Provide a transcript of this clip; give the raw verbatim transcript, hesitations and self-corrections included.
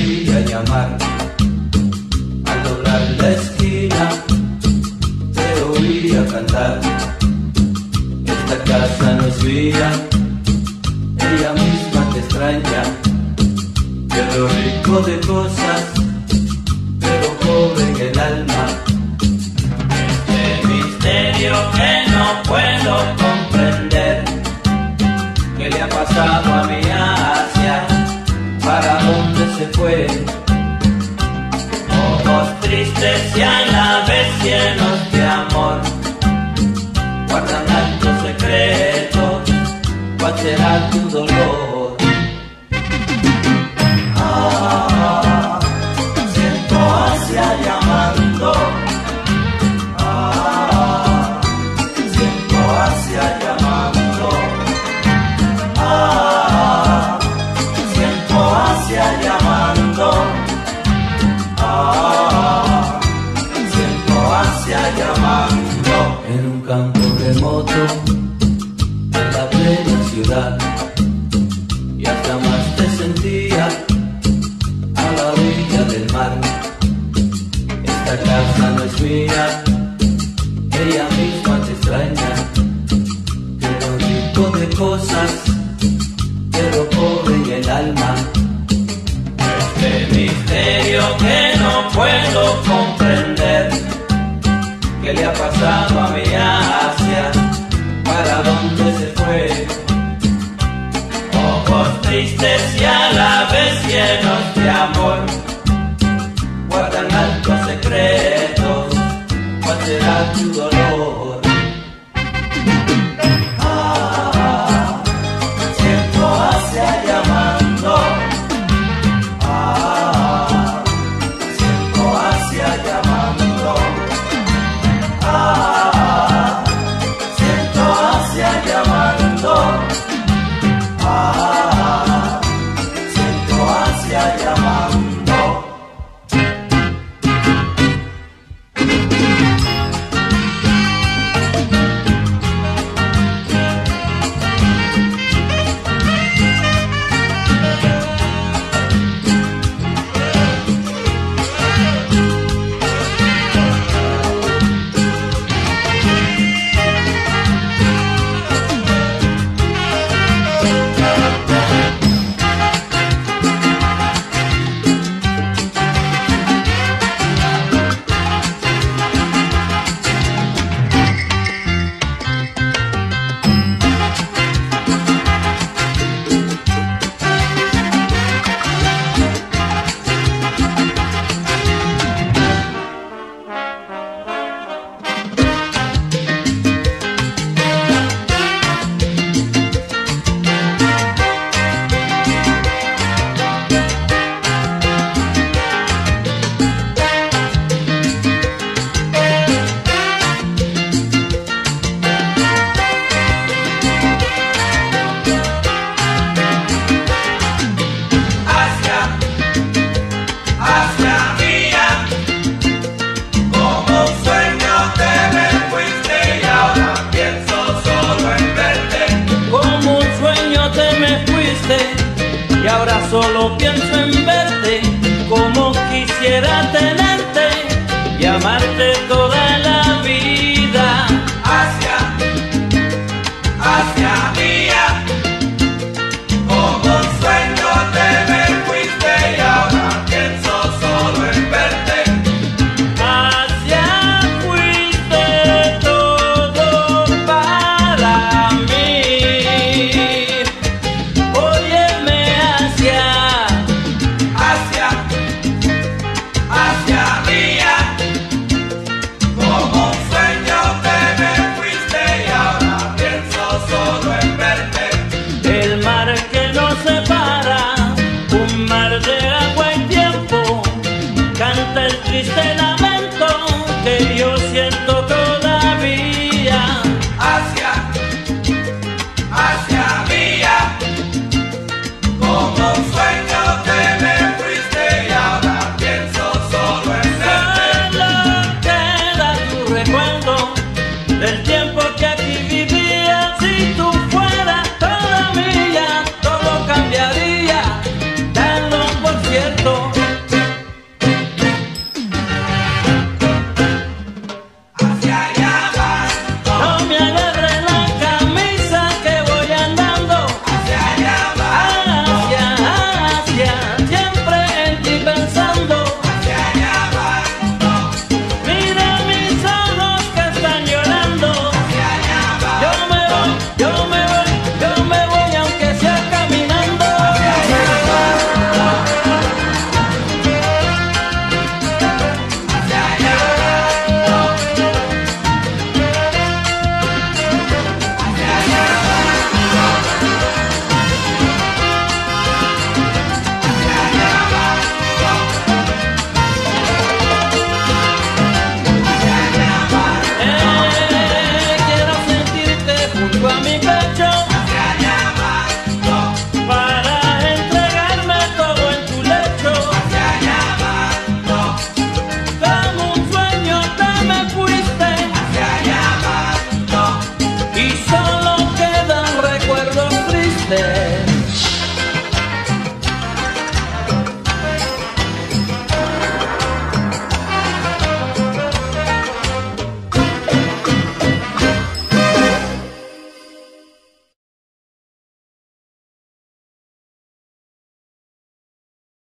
oía llamar. Al doblar la esquina te oía cantar. Esta casa no es mía, ella misma te extraña. Pero rico de cosas, pero pobre en el alma. Este misterio que no puedo comprender, ¿qué le ha pasado a mi Asia? ¿Para dónde se fue? Ojos tristes y a la vez llenos de amor, guardan altos secretos. ¿Cuál será tu dolor? Ah, siento Asia llamando. Ah, siento Asia llamando. Ah, siento Asia llamando. Ah, siento Asia llamando. En un campo remoto, en la plena ciudad, y hasta más te sentía a la orilla del mar. Esta casa no es mía, ella misma te extraña. Pero rico de cosas, pero pobre en el alma. Este misterio que no puedo comprender, ¿qué le ha pasado a mi Asia? ¿Para dónde se fue? Ojos tristes y a la vez llenos de amor, guardan altos secretos. ¿Cuál será tu dolor? Ah, siento Asia llamando. Ah, siento Asia llamando. Ah, siento Asia llamando. Ah, siento Asia llamando. Y ahora solo pienso en verte, como quisiera tenerte y amarte todo.